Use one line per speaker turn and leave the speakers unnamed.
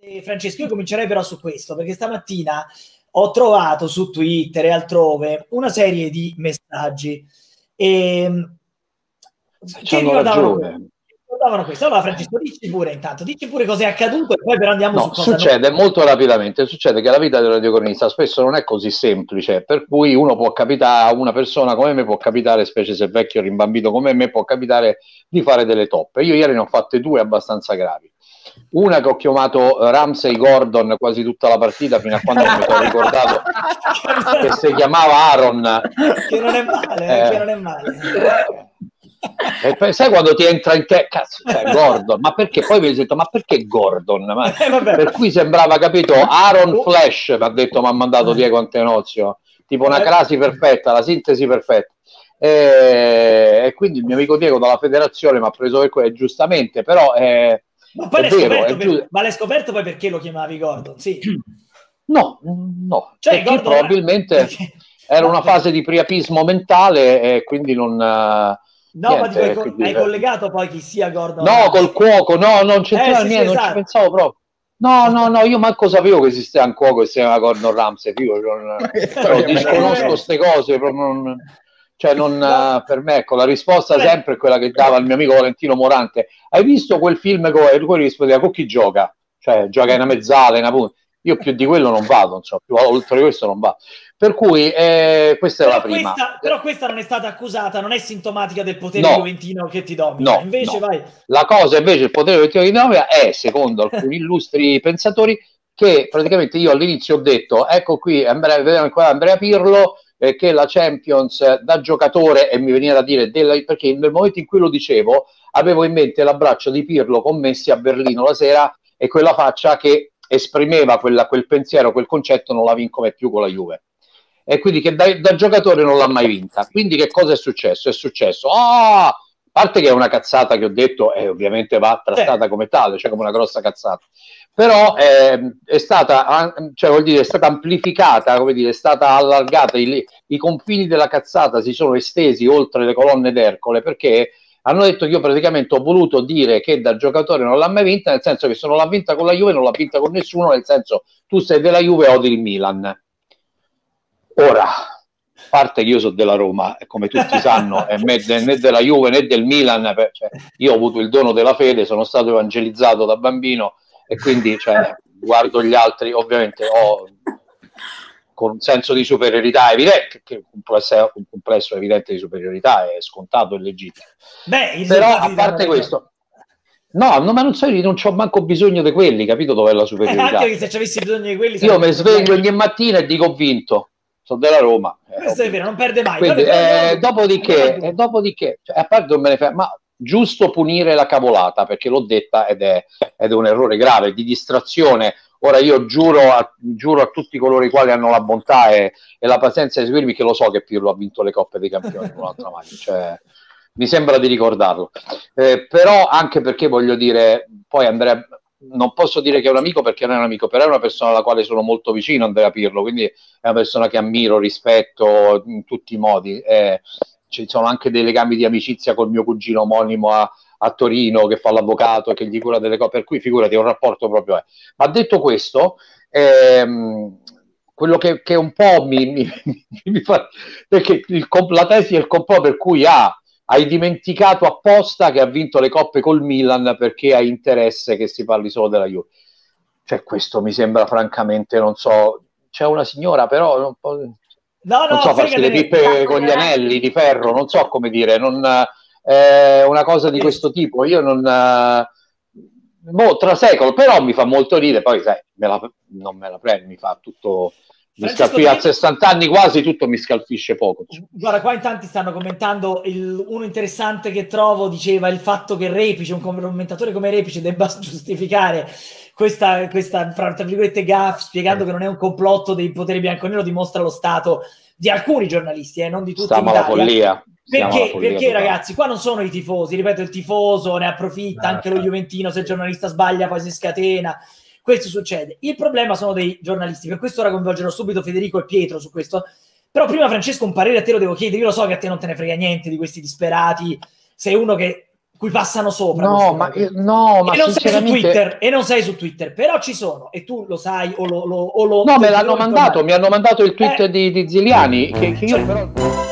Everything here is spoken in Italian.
Francesco, io comincerei però su questo, perché stamattina ho trovato su Twitter e altrove una serie di messaggi che ricordavano questo. Allora, Francesco, dici pure cosa è accaduto e poi però andiamo su cosa
succede molto rapidamente. Succede che la vita del radiocronista spesso non è così semplice, per cui uno può capitare a una persona come me, può capitare, specie se è vecchio rimbambito come me, può capitare di fare delle toppe. Io ieri ne ho fatte due abbastanza gravi. Una che ho chiamato Ramsey Gordon quasi tutta la partita, fino a quando non mi sono ricordato che si chiamava Aaron.
Che non è male, che non è male.
E sai quando ti entra in te, cazzo, cioè, Gordon, ma perché? Poi mi hai detto, ma perché Gordon? Per cui sembrava, capito, Aaron Flash, mi ha detto, mi ha mandato Diego Antenozio, tipo una crasi perfetta, la sintesi perfetta. E quindi il mio amico Diego dalla federazione mi ha preso per quello, giustamente, però
ma poi l'hai scoperto poi perché lo chiamavi Gordon? Sì.
No, cioè, perché Gordon probabilmente era una fase di priapismo mentale e quindi non...
No, niente, ma dico, hai collegato poi chi sia Gordon?
No, col cuoco, no, non c'entrava niente, non ci pensavo proprio. No, io manco sapevo che esisteva un cuoco che si chiama Gordon Ramsay, io disconosco queste cose, proprio per me, ecco, la risposta sempre è quella che dava il mio amico Valentino Morante. Hai visto quel film che lui rispondeva, con chi gioca? Cioè, gioca in una mezzala, in una punta. Io più di quello non vado, insomma, più oltre questo non vado. Per cui questa è la prima.
Però questa non è stata accusata, non è sintomatica del potere juventino che ti domina. Invece vai.
La cosa invece, il potere juventino che ti domina è, secondo alcuni illustri pensatori, che praticamente io all'inizio ho detto, ecco qui, vediamo qua Andrea Pirlo, che la Champions da giocatore, e mi veniva da dire, perché nel momento in cui lo dicevo, avevo in mente l'abbraccio di Pirlo con Messi a Berlino la sera e quella faccia che esprimeva quel pensiero, quel concetto, non la vinco mai più con la Juve. E quindi che da giocatore non l'ha mai vinta. Quindi che cosa è successo? È successo, a parte che è una cazzata che ho detto, e ovviamente va trattata come tale, cioè come una grossa cazzata, però è stata, cioè vuol dire, è stata amplificata, come dire, è stata allargata, i confini della cazzata si sono estesi oltre le colonne d'Ercole, perché hanno detto che io praticamente ho voluto dire che da giocatore non l'ha mai vinta, nel senso che se non l'ha vinta con la Juve non l'ha vinta con nessuno, nel senso tu sei della Juve e odi il Milan. Ora, a parte che io sono della Roma, e come tutti sanno, né della Juve né del Milan, cioè, io ho avuto il dono della fede, sono stato evangelizzato da bambino e quindi guardo gli altri, ovviamente con un senso di superiorità evidente, che un complesso evidente di superiorità è scontato e legittimo. Però a parte questo, ma non c'ho manco bisogno di quelli, capito dov'è la superiorità?
Anche se ci avessi bisogno di quelli,
io mi sveglio ogni mattina e dico ho vinto. Sono della Roma.
Questo è vero, non perde mai.
Quindi, dopodiché, cioè, a parte non me ne fa, ma giusto punire la cavolata, perché l'ho detta ed è un errore grave di distrazione. Ora io giuro a tutti coloro i quali hanno la bontà e la pazienza di seguirmi, che lo so che Pirlo ha vinto le Coppe dei Campioni con l'altra maglia, cioè, mi sembra di ricordarlo. Però anche perché voglio dire, poi Andrea, non posso dire che è un amico perché non è un amico, però è una persona alla quale sono molto vicino, Andrea Pirlo, quindi è una persona che ammiro, rispetto in tutti i modi. Ci sono anche dei legami di amicizia col mio cugino omonimo a Torino, che fa l'avvocato e che gli cura delle cose, per cui figurati, un rapporto proprio è. Ma detto questo, quello che un po' mi fa, perché la tesi è il complotto per cui hai dimenticato apposta che ha vinto le coppe col Milan perché hai interesse che si parli solo della Juve. Cioè, questo mi sembra francamente, non so, c'è una signora però non so farsi le pippe con gli anelli di ferro, non so come dire, una cosa di questo tipo. Io non tra secolo, però mi fa molto ridere, poi sai, non me la prendo, mi fa tutto. A 60 anni quasi tutto mi scalfisce poco.
Guarda, qua in tanti stanno commentando, uno interessante che trovo diceva il fatto che Repice, un commentatore come Repice, debba giustificare questa tra virgolette gaffe, spiegando che non è un complotto dei poteri bianco-nero, dimostra lo stato di alcuni giornalisti, non di tutti.
Stiamo alla follia.
Perché ragazzi, qua non sono i tifosi, ripeto, il tifoso ne approfitta, anche lo juventino, se il giornalista sbaglia poi si scatena. Questo succede. Il problema sono dei giornalisti, per questo ora coinvolgerò subito Federico e Pietro su questo. Però prima, Francesco, un parere a te lo devo chiedere. Io lo so che a te non te ne frega niente di questi disperati, sei uno che cui passano sopra.
No, ma
e non sei su
sinceramente...
Twitter, e non sei su Twitter, però ci sono, e tu lo sai o lo
No, me l'hanno mandato, mi hanno mandato il tweet di Ziliani, che io però...